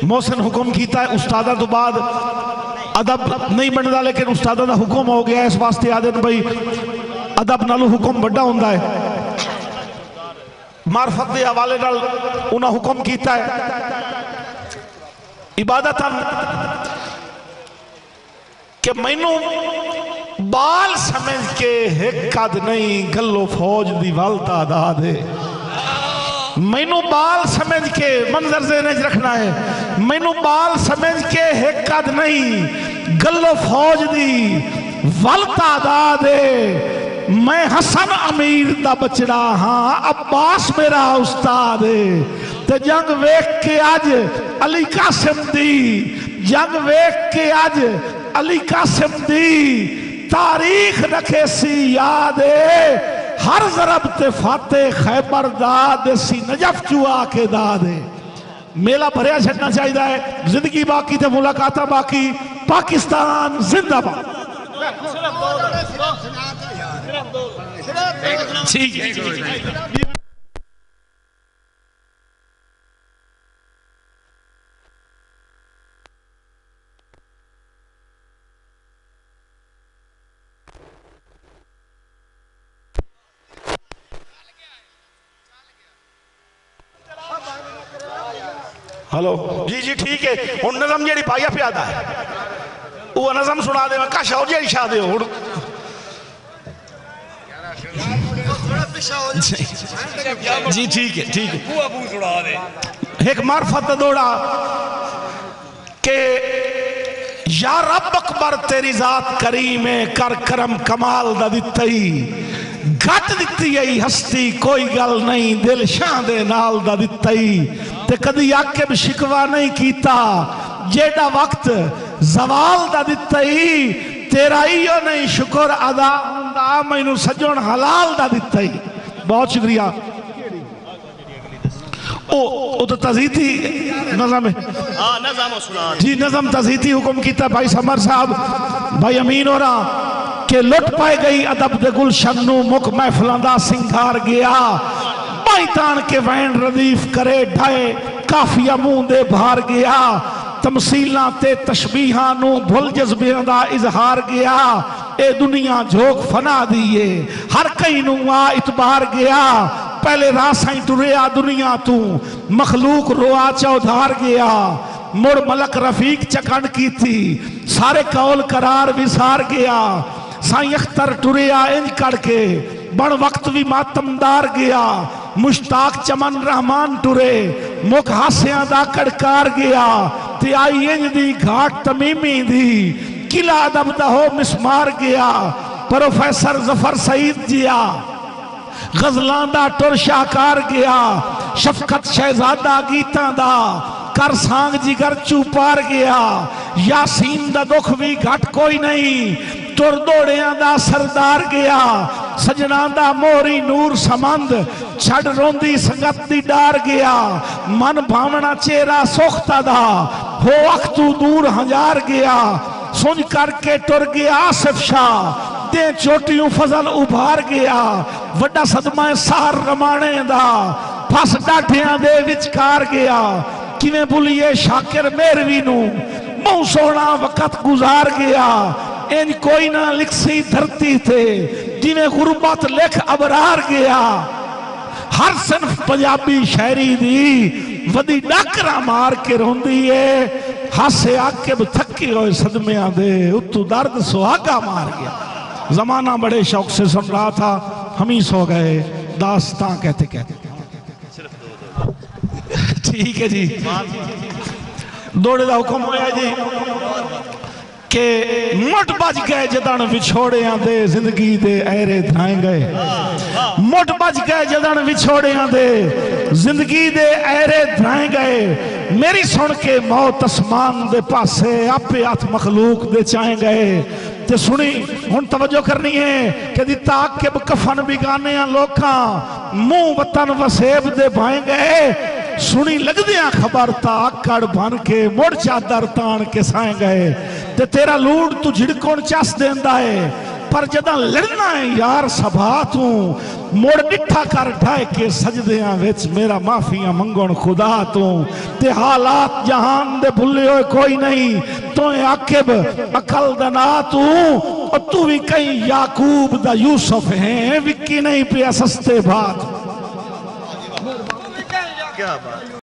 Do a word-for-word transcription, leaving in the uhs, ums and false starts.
मोहसिन हुक्म किया है उस्तादा तो बाद अदब नहीं बनता, लेकिन उस्तादा का हुक्म हो गया इस वास्ते आदे भाई अदब नालों हुक्म बड़ा होंदा है। मार्फत के हवाले नाल उन्हें हुक्म किया है इबादत कि मैनू बाल समझ के एक कद नहीं गलो फौज दी वाल तादाद है। मैनू बाल समझ के मंजर ज़हन च रखना है, मैनू बाल समझ के एक कद नहीं गलो फौज दी वाल तादाद है। मैं हसन अमीर दा बचड़ा हाँ अब्बास मेरा उस्ताद है। ते जंग वेख के अज अली कासिम दी, जंग वेख के अज अली कासिम दी तारीख रखे सी याद है। हर जरब ते फाते खैबर दाद सी नजफ चुआ के दाद है। मेला भरिया छड़ना चाहिए है, जिंदगी बाकी ते मुलाकात बाकी। पाकिस्तान जिंदाबाद। ठीक है हेलो जी जी ठीक है। हुण नज़म जी पाइया प्यादा है वो नज़म सुना दे कश हो जी शाह दे हुण जी ठीक है ठीक है। एक मार्फत दौड़ा के या रब अकबर तेरी जात करीम है कर करम कमाल दा दित्ती घट दित्ती आई हस्ती कोई गल नहीं दिल शाह दे नाल दा दित्ती ते कदी आके भी शिकवा नहीं कीता जेड़ा वक्त जवाल दा दित्ती तेरा इो नहीं शुक्र अदा हुंदा मैनू सजण हलाल दा दित्ती। बहुत शुक्रिया। ओ ओ तो तज़ीती नज़म है हां नज़म सुना जी नज़म तज़ीती हुक्म कीता भाई समर साहब भाई अमीन होरा के लुट पाई गई अदब दे गुलशन नू मुख महफिलां दा सिंगार गया। बाई तान के वैन रदीफ करे ढाए काफिया मुंह दे बाहर गया। तमसीलां ते तशबीहां नू भुल जज्बियां दा इजहार गया। ए दुनिया झोंक फना दिए हर कई नू आ इतबार गया। पहले रासाई टुरिया दुनिया तू मखलूक रोआ चौधार गया। मुड़ मलक रफीक चकंड की थी सारे कौल करार विसार गया। साई अख्तर टुरिया इंज करके बड़ वक्त भी मातमदार गया। मुश्ताक चमन रहमान टुरे मुख हास्यां दा कड़कार गया। ते आई इंज दी घाट तमीमी दी किला अदब दा हो मिसमार गया। प्रोफेसर जफर सईद जिया गजलां दा टुर शाहकार गया। शफकत शहजादा गीतां दा कर सांग जिगर चूपार गया। यासीन दा दुख भी घट कोई नहीं तुर दौड़ियां दा सरदार गया। सजना दा मोरी नूर समंद छड़ रोंदी संगत दी डार गया। मन भावना चेहरा सोखता दा हो अख तू दूर हजार गया। सुन करके टुर गया आसिफ शाह दे चोटियों फजल उभार गया। वड्डा सदमा सार रमाने दा फस डाठियां दे विचकार गया। किवें भुलिए शाकिर मेरवी नू मुंह सोना वक़्त गुजार गया। इंज कोई ना लिखसी धरती थे जिवें गुरबत लिख अबरार गया। हर सिर्फ पंजाबी शायरी दी वदी डाकरा मार के रोंदी है। हासे आके थके हुए सदमिया दे उतू दर्द सुहागा मार गया। जमाना बड़े शौक से सुन रहा था हम ही सो गए दास्तां कहते कहते। ठीक है जी दौड़े का हुक्म होया जी के मुठ बज गए जदन विछोड़ियां दे जिंदगी दे ऐरे धाए गए। मुठ बज गए जदन विछोड़ियां दे जिंदगी दे ऐरे धाए गए। मेरी सुन के मौत आसमान दे पासे आपे हथ मखलूक दे चाहे गए। ते सुनी हुन तवज्जो करनी है कि दी ताकिब कफन बिगाने लोकां मुंह वतन वसेब दे भाए गए। सुनी लगदियां खबर ता आकड़ बन के मुड़ चादर तान के साए गए। ते तेरा लूड़ तू झिड़कोण चस देंदा है पर जदा लड़ना है यार सभा तू मुड़ डिठा कर ढाए के सजदियां विच मेरा माफिया मंगण खुदा तू ते हालात जहान दे भुले होए कोई नहीं तो आकिब अकल दना तू और तू भी कहीं याकूब दा यूसुफ है विक्की नहीं पिया सस्ते बात। क्या बात।